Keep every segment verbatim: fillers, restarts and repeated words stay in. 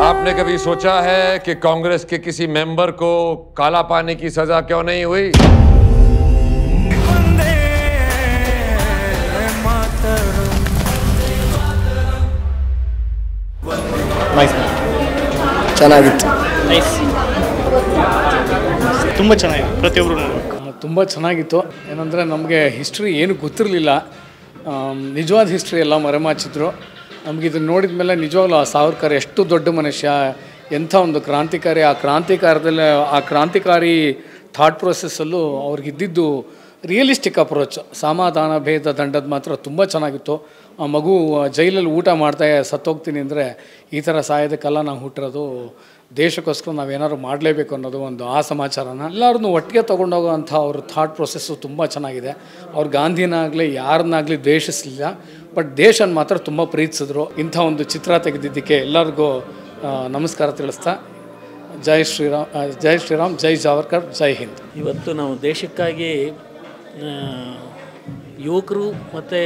आपने कभी सोचा है कि कांग्रेस के किसी मेंबर को काला पानी की सजा क्यों नहीं हुई? ಚೆನ್ನಾಗಿತ್ತು. ತುಂಬ ಚೆನ್ನಾಗಿದೆ, ಪ್ರತಿಯೊಬ್ಬರು ನೋಡಬೇಕು. ತುಂಬ ಚೆನ್ನಾಗಿತ್ತು. ಏನಂದರೆ ನಮಗೆ ಹಿಸ್ಟ್ರಿ ಏನು ಗೊತ್ತಿರಲಿಲ್ಲ, ನಿಜವಾದ ಹಿಸ್ಟ್ರಿ ಎಲ್ಲ ಮರೆಮಾಚಿದ್ರು. ನಮಗೆ ಇದನ್ನು ನೋಡಿದ ಮೇಲೆ ನಿಜವಾಗ್ಲೂ ಆ ಸಾವರ್ಕರ್ ಎಷ್ಟು ದೊಡ್ಡ ಮನುಷ್ಯ, ಎಂಥ ಒಂದು ಕ್ರಾಂತಿಕಾರಿ. ಆ ಕ್ರಾಂತಿಕಾರದಲ್ಲಿ ಆ ಕ್ರಾಂತಿಕಾರಿ ಥಾಟ್ ಪ್ರೊಸೆಸ್ಸಲ್ಲೂ ಅವ್ರಿಗಿದ್ದಿದ್ದು ರಿಯಲಿಸ್ಟಿಕ್ ಅಪ್ರೋಚ್. ಸಮಾಧಾನ ಭೇದ ದಂಡದ ಮಾತ್ರ ತುಂಬ ಚೆನ್ನಾಗಿತ್ತು. ಆ ಮಗು ಜೈಲಲ್ಲಿ ಊಟ ಮಾಡ್ತಾ ಸತ್ತೋಗ್ತೀನಿ ಅಂದರೆ ಈ ಥರ ಸಾಯೋದಕ್ಕೆಲ್ಲ ನಾವು ಹುಟ್ಟಿರೋದು, ದೇಶಕ್ಕೋಸ್ಕರ ನಾವೇನಾದ್ರು ಮಾಡಲೇಬೇಕು ಅನ್ನೋದು ಒಂದು ಆ ಸಮಾಚಾರನ ಎಲ್ಲರನ್ನೂ ಒಟ್ಟಿಗೆ ತೊಗೊಂಡೋಗೋವಂಥ ಅವ್ರ ಥಾಟ್ ಪ್ರೊಸೆಸ್ಸು ತುಂಬ ಚೆನ್ನಾಗಿದೆ. ಅವ್ರು ಗಾಂಧಿನಾಗಲಿ ಯಾರನ್ನಾಗಲಿ ದ್ವೇಷಿಸಲಿಲ್ಲ, ಬಟ್ ದೇಶನ ಮಾತ್ರ ತುಂಬ ಪ್ರೀತಿಸಿದ್ರು. ಇಂಥ ಒಂದು ಚಿತ್ರ ತೆಗೆದಿದ್ದಕ್ಕೆ ಎಲ್ಲರಿಗೂ ನಮಸ್ಕಾರ ತಿಳಿಸ್ತಾ ಜೈ ಶ್ರೀರಾಮ್, ಜೈ ಶ್ರೀರಾಮ್, ಜೈ ಸಾವರ್ಕರ್, ಜೈ ಹಿಂದ್. ಇವತ್ತು ನಾವು ದೇಶಕ್ಕಾಗಿ ಯುವಕರು ಮತ್ತು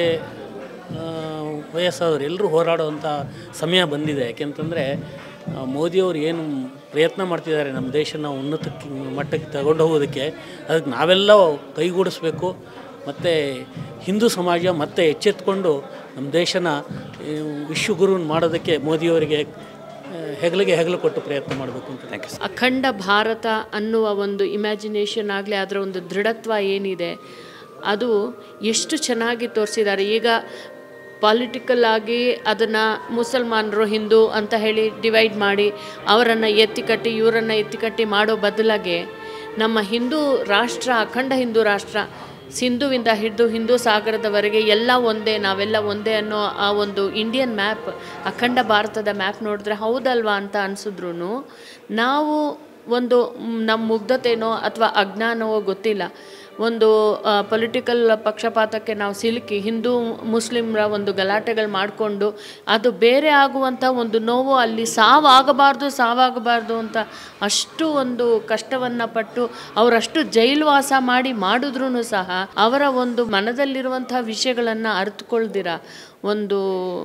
ವಯಸ್ಸಾದವರು ಎಲ್ಲರೂ ಹೋರಾಡುವಂಥ ಸಮಯ ಬಂದಿದೆ. ಯಾಕೆಂತಂದರೆ ಮೋದಿಯವರು ಏನು ಪ್ರಯತ್ನ ಮಾಡ್ತಿದ್ದಾರೆ ನಮ್ಮ ದೇಶನ ಉನ್ನತಕ್ಕೆ ಮಟ್ಟಕ್ಕೆ ತಗೊಂಡು ಹೋಗೋದಕ್ಕೆ, ಅದಕ್ಕೆ ನಾವೆಲ್ಲ ಕೈಗೂಡಿಸ್ಬೇಕು. ಮತ್ತು ಹಿಂದೂ ಸಮಾಜ ಮತ್ತೆ ಎಚ್ಚೆತ್ತುಕೊಂಡು ನಮ್ಮ ದೇಶನ ವಿಶ್ವಗುರು ಮಾಡೋದಕ್ಕೆ ಮೋದಿಯವರಿಗೆ ಹೆಗಲಿಗೆ ಹೆಗಲು ಕೊಟ್ಟು ಪ್ರಯತ್ನ ಮಾಡಬೇಕು ಅಂತ. Thank you. ಅಖಂಡ ಭಾರತ ಅನ್ನುವ ಒಂದು ಇಮ್ಯಾಜಿನೇಷನ್ ಆಗಲಿ, ಅದರ ಒಂದು ದೃಢತ್ವ ಏನಿದೆ ಅದು ಎಷ್ಟು ಚೆನ್ನಾಗಿ ತೋರಿಸಿದ್ದಾರೆ. ಈಗ ಪಾಲಿಟಿಕಲ್ ಆಗಿ ಅದನ್ನು ಮುಸಲ್ಮಾನರು ಹಿಂದೂ ಅಂತ ಹೇಳಿ ಡಿವೈಡ್ ಮಾಡಿ ಅವರನ್ನು ಎತ್ತಿಕಟ್ಟಿ ಇವರನ್ನು ಎತ್ತಿಕಟ್ಟಿ ಮಾಡೋ ಬದಲಾಗಿ ನಮ್ಮ ಹಿಂದೂ ರಾಷ್ಟ್ರ, ಅಖಂಡ ಹಿಂದೂ ರಾಷ್ಟ್ರ, ಸಿಂಧುವಿಂದ ಹಿಡಿದು ಹಿಂದೂ ಸಾಗರದವರೆಗೆ ಎಲ್ಲ ಒಂದೇ, ನಾವೆಲ್ಲ ಒಂದೇ ಅನ್ನೋ ಆ ಒಂದು ಇಂಡಿಯನ್ ಮ್ಯಾಪ್, ಅಖಂಡ ಭಾರತದ ಮ್ಯಾಪ್ ನೋಡಿದ್ರೆ ಹೌದಲ್ವಾ ಅಂತ ಅನಿಸಿದ್ರು ನಾವು ಒಂದು ನಮ್ಮ ಮುಗ್ಧತೆನೋ ಅಥವಾ ಅಜ್ಞಾನವೋ ಗೊತ್ತಿಲ್ಲ, ಒಂದು ಪೊಲಿಟಿಕಲ್ ಪಕ್ಷಪಾತಕ್ಕೆ ನಾವು ಸಿಲುಕಿ ಹಿಂದೂ ಮುಸ್ಲಿಮ್ರ ಒಂದು ಗಲಾಟೆಗಳು ಮಾಡಿಕೊಂಡು ಅದು ಬೇರೆ ಆಗುವಂಥ ಒಂದು ನೋವು, ಅಲ್ಲಿ ಸಾವಾಗಬಾರ್ದು ಸಾವಾಗಬಾರ್ದು ಅಂತ ಅಷ್ಟು ಒಂದು ಕಷ್ಟವನ್ನು ಪಟ್ಟು ಅವರಷ್ಟು ಜೈಲುವಾಸ ಮಾಡಿ ಮಾಡಿದ್ರೂ ಸಹ ಅವರ ಒಂದು ಮನದಲ್ಲಿರುವಂಥ ವಿಷಯಗಳನ್ನು ಅರ್ಥಕೊಳ್ದಿರ ಒಂದು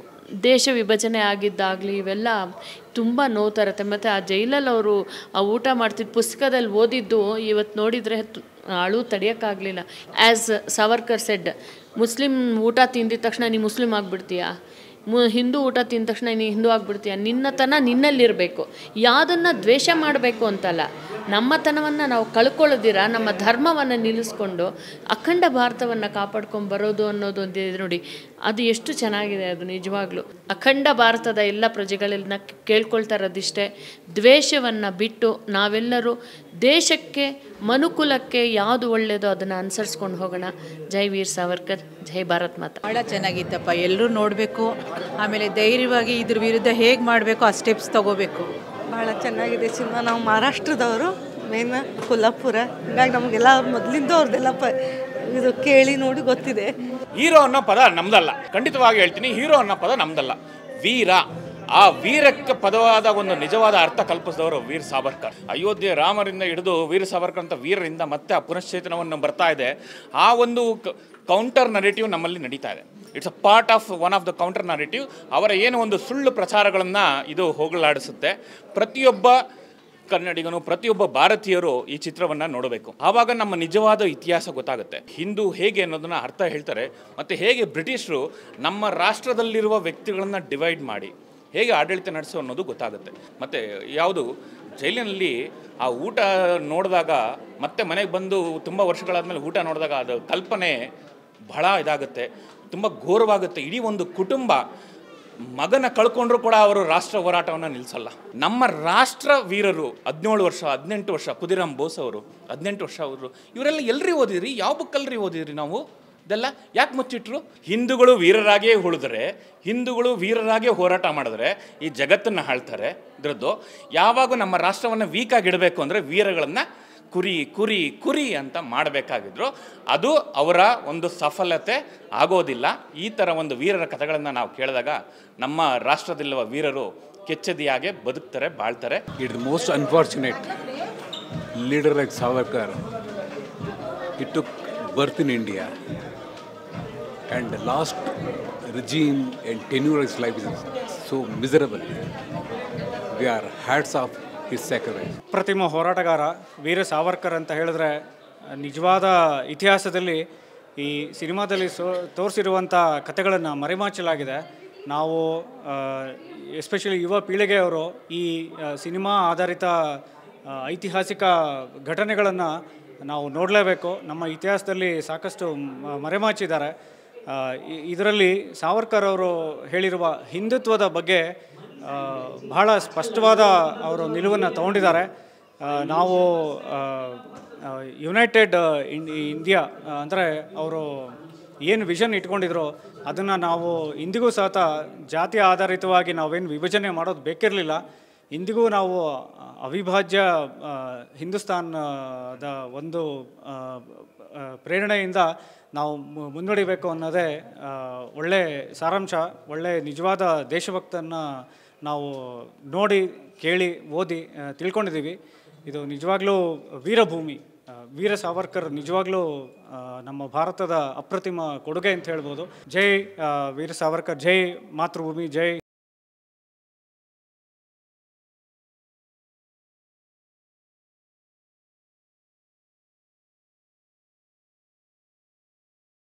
ದೇಶ ವಿಭಜನೆ ಆಗಿದ್ದಾಗಲಿ ಇವೆಲ್ಲ ತುಂಬ ನೋವು ತರುತ್ತೆ. ಮತ್ತು ಆ ಜೈಲಲ್ಲಿ ಅವರು ಆ ಊಟ ಮಾಡ್ತಿದ್ದು ಪುಸ್ತಕದಲ್ಲಿ ಓದಿದ್ದು ಇವತ್ತು ನೋಡಿದರೆ ಅಳು ತಡೆಯೋಕ್ಕಾಗಲಿಲ್ಲ. ಆ್ಯಸ್ ಸಾವರ್ಕರ್ ಸೆಡ್, ಮುಸ್ಲಿಮ್ ಊಟ ತಿಂದಿದ ತಕ್ಷಣ ನೀ ಮುಸ್ಲಿಮ್ ಆಗಿಬಿಡ್ತೀಯಾ, ಮು ಹಿಂದೂ ಊಟ ತಿಂದ ತಕ್ಷಣ ನೀನು ಹಿಂದೂ ಆಗಿಬಿಡ್ತೀಯ. ನಿನ್ನತನ ನಿನ್ನಲ್ಲಿರಬೇಕು, ಯಾವುದನ್ನು ದ್ವೇಷ ಮಾಡಬೇಕು ಅಂತಲ್ಲ. ನಮ್ಮತನವನ್ನು ನಾವು ಕಳ್ಕೊಳ್ಳೋದಿರ ನಮ್ಮ ಧರ್ಮವನ್ನು ನಿಲ್ಲಿಸ್ಕೊಂಡು ಅಖಂಡ ಭಾರತವನ್ನು ಕಾಪಾಡ್ಕೊಂಡು ಬರೋದು ಅನ್ನೋದೊಂದು ನೋಡಿ, ಅದು ಎಷ್ಟು ಚೆನ್ನಾಗಿದೆ. ಅದು ನಿಜವಾಗ್ಲೂ ಅಖಂಡ ಭಾರತದ ಎಲ್ಲ ಪ್ರಜೆಗಳೆಲ್ಲ ಕೇಳ್ಕೊಳ್ತಾ ಇರೋದಿಷ್ಟೇ, ದ್ವೇಷವನ್ನು ಬಿಟ್ಟು ನಾವೆಲ್ಲರೂ ದೇಶಕ್ಕೆ ಮನುಕುಲಕ್ಕೆ ಯಾವುದು ಒಳ್ಳೆಯದೋ ಅದನ್ನು ಅನುಸರಿಸ್ಕೊಂಡು ಹೋಗೋಣ. ಜೈ ವೀರ್ ಸಾವರ್ಕರ್, ಜೈ ಭಾರತ್ ಮಾತಾ. ಭಾಳ ಚೆನ್ನಾಗಿತ್ತಪ್ಪ, ಎಲ್ಲರೂ ನೋಡಬೇಕು. ಆಮೇಲೆ ಧೈರ್ಯವಾಗಿ ಇದ್ರ ವಿರುದ್ಧ ಹೇಗೆ ಮಾಡಬೇಕು ಆ ಸ್ಟೆಪ್ಸ್ ತೊಗೋಬೇಕು. ಭಾಳ ಚೆನ್ನಾಗಿದೆ ಸಿನಿಮಾ. ನಾವು ಮಹಾರಾಷ್ಟ್ರದವರು, ಮೇನ್ ಕೊಲ್ಲಾಪುರ, ಹೀಗಾಗಿ ನಮಗೆಲ್ಲ ಮೊದಲಿಂದ ಅವ್ರದ್ದೆಲ್ಲ ಪ ಇದು ಕೇಳಿ ನೋಡಿ ಗೊತ್ತಿದೆ. ಹೀರೋ ಅನ್ನೋ ಪದ ನಮ್ದಲ್ಲ, ಖಂಡಿತವಾಗಿ ಹೇಳ್ತೀನಿ, ಹೀರೋ ಅನ್ನೋ ಪದ ನಮ್ದಲ್ಲ. ವೀರ, ಆ ವೀರಕ್ಕೆ ಪದವಾದ ಒಂದು ನಿಜವಾದ ಅರ್ಥ ಕಲ್ಪಿಸಿದವರು ವೀರ್ ಸಾವರ್ಕರ್. ಅಯೋಧ್ಯೆ ರಾಮರಿಂದ ಹಿಡಿದು ವೀರ್ ಸಾವರ್ಕರ್ ಅಂತ ವೀರರಿಂದ ಮತ್ತೆ ಆ ಪುನಶ್ಚೇತನವನ್ನು ಬರ್ತಾ ಇದೆ. ಆ ಒಂದು ಕೌಂಟರ್ ನರೇಟಿವ್ ನಮ್ಮಲ್ಲಿ ನಡೀತಾ ಇದೆ. It's a part of one of the counter narrative. ಅವರ ಏನು ಒಂದು ಸುಳ್ಳು ಪ್ರಚಾರಗಳನ್ನು ಇದು ಹೋಗಲಾಡಿಸುತ್ತೆ. ಪ್ರತಿಯೊಬ್ಬ ಕನ್ನಡಿಗನು, ಪ್ರತಿಯೊಬ್ಬ ಭಾರತೀಯರು ಈ ಚಿತ್ರವನ್ನು ನೋಡಬೇಕು. ಆವಾಗ ನಮ್ಮ ನಿಜವಾದ ಇತಿಹಾಸ ಗೊತ್ತಾಗುತ್ತೆ. ಹಿಂದೂ ಹೇಗೆ ಅನ್ನೋದನ್ನು ಅರ್ಥ ಹೇಳ್ತಾರೆ, ಮತ್ತು ಹೇಗೆ ಬ್ರಿಟಿಷರು ನಮ್ಮ ರಾಷ್ಟ್ರದಲ್ಲಿರುವ ವ್ಯಕ್ತಿಗಳನ್ನು ಡಿವೈಡ್ ಮಾಡಿ ಹೇಗೆ ಆಡಳಿತ ನಡೆಸೋ ಅನ್ನೋದು ಗೊತ್ತಾಗುತ್ತೆ. ಮತ್ತು ಯಾವುದು ಜೈಲಿನಲ್ಲಿ ಆ ಊಟ ನೋಡಿದಾಗ, ಮತ್ತೆ ಮನೆಗೆ ಬಂದು ತುಂಬ ವರ್ಷಗಳಾದಮೇಲೆ ಊಟ ನೋಡಿದಾಗ ಅದು ಕಲ್ಪನೆ ಬಹಳ ಇದಾಗುತ್ತೆ, ತುಂಬ ಘೋರವಾಗುತ್ತೆ. ಇಡೀ ಒಂದು ಕುಟುಂಬ ಮಗನ ಕಳ್ಕೊಂಡ್ರೂ ಕೂಡ ಅವರು ರಾಷ್ಟ್ರ ಹೋರಾಟವನ್ನು ನಿಲ್ಲಿಸಲ್ಲ. ನಮ್ಮ ರಾಷ್ಟ್ರ ವೀರರು ಹದಿನೇಳು ವರ್ಷ ಹದಿನೆಂಟು ವರ್ಷ ಖುದಿರಾಮ್ ಬೋಸ್ ಅವರು ಹದಿನೆಂಟು ವರ್ಷ ಅವರು ಇವರೆಲ್ಲ ಎಲ್ರಿ ಓದಿದ್ರಿ, ಯಾವ ಬುಕ್ಕಲ್ರಿ ಓದಿದ್ರಿ ನಾವು? ಇದೆಲ್ಲ ಯಾಕೆ ಮುಚ್ಚಿಟ್ರು? ಹಿಂದೂಗಳು ವೀರರಾಗೇ ಉಳಿದ್ರೆ, ಹಿಂದೂಗಳು ವೀರರಾಗೇ ಹೋರಾಟ ಮಾಡಿದ್ರೆ ಈ ಜಗತ್ತನ್ನು ಆಳ್ತಾರೆ. ಇದರದ್ದು ಯಾವಾಗ ನಮ್ಮ ರಾಷ್ಟ್ರವನ್ನು ವೀಕಾಗಿ ಇಡಬೇಕು ಅಂದರೆ ವೀರಗಳನ್ನು ಕುರಿ ಕುರಿ ಕುರಿ ಅಂತ ಮಾಡಬೇಕಾಗಿದ್ರು. ಅದು ಅವರ ಒಂದು ಸಫಲತೆ ಆಗೋದಿಲ್ಲ. ಈ ಥರ ಒಂದು ವೀರರ ಕಥೆಗಳನ್ನು ನಾವು ಕೇಳಿದಾಗ ನಮ್ಮ ರಾಷ್ಟ್ರದಲ್ಲಿರುವ ವೀರರು ಕೆಚ್ಚದಿಯಾಗೆ ಬದುಕ್ತಾರೆ, ಬಾಳ್ತಾರೆ. It most unfortunate leader like Savarkar, it took birth in India and the last regime and tenure of his life is so miserable. We are hats off his sacrifice. ಅಪ್ರತಿಮ ಹೋರಾಟಗಾರ ವೀರ ಸಾವರ್ಕರ್ ಅಂತ ಹೇಳಿದ್ರೆ ನಿಜವಾದ ಇತಿಹಾಸದಲ್ಲಿ ಈ ಸಿನಿಮಾದಲ್ಲಿ ಸೋ ತೋರಿಸಿರುವಂಥ ಕಥೆಗಳನ್ನು ಮರೆಮಾಚಲಾಗಿದೆ. ನಾವು ಎಸ್ಪೆಷಲಿ ಯುವ ಪೀಳಿಗೆಯವರು ಈ ಸಿನಿಮಾ ಆಧಾರಿತ ಐತಿಹಾಸಿಕ ಘಟನೆಗಳನ್ನು ನಾವು ನೋಡಲೇಬೇಕು. ನಮ್ಮ ಇತಿಹಾಸದಲ್ಲಿ ಸಾಕಷ್ಟು ಮರೆಮಾಚಿದ್ದಾರೆ. ಇದರಲ್ಲಿ ಸಾವರ್ಕರ್ ಅವರು ಹೇಳಿರುವ ಹಿಂದುತ್ವದ ಬಗ್ಗೆ ಬಹಳ ಸ್ಪಷ್ಟವಾದ ಅವರು ನಿಲುವನ್ನು ತಗೊಂಡಿದ್ದಾರೆ. ನಾವು ಯುನೈಟೆಡ್ ಇಂಡಿಯಾ ಅಂದರೆ ಅವರು ಏನು ವಿಷನ್ ಇಟ್ಕೊಂಡಿದ್ರು ಅದನ್ನು ನಾವು ಇಂದಿಗೂ ಸಹ ಜಾತಿ ಆಧಾರಿತವಾಗಿ ನಾವೇನು ವಿಭಜನೆ ಮಾಡೋದು ಬೇಕಿರಲಿಲ್ಲ. ಇಂದಿಗೂ ನಾವು ಅವಿಭಾಜ್ಯ ಹಿಂದೂಸ್ತಾನದ ಒಂದು ಪ್ರೇರಣೆಯಿಂದ ನಾವು ಮುನ್ನಡೆಯಬೇಕು ಅನ್ನೋದೇ ಒಳ್ಳೆ ಸಾರಾಂಶ. ಒಳ್ಳೆ ನಿಜವಾದ ದೇಶಭಕ್ತನ್ನು ನಾವು ನೋಡಿ ಕೇಳಿ ಓದಿ ತಿಳ್ಕೊಂಡಿದ್ದೀವಿ. ಇದು ನಿಜವಾಗ್ಲೂ ವೀರಭೂಮಿ. ವೀರ ಸಾವರ್ಕರ್ ನಿಜವಾಗ್ಲೂ ನಮ್ಮ ಭಾರತದ ಅಪ್ರತಿಮ ಕೊಡುಗೆ ಅಂತ ಹೇಳ್ಬೋದು. ಜೈ ವೀರ ಸಾವರ್ಕರ್, ಜೈ ಮಾತೃಭೂಮಿ, ಜೈ